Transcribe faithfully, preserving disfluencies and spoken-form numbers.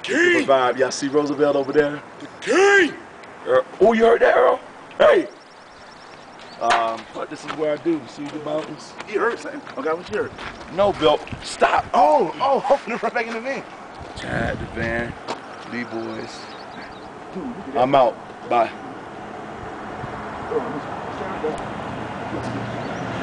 king. Vibe. Y'all see Roosevelt over there? The king. Er, oh, you heard that, Earl? Hey. Um, but this is where I do. See the mountains? You heard, Sam? Okay, what you heard? No, Bill. Stop. Oh, oh, hoping to run back in the van. Chad, the van, Lee boys. I'm out. Bye.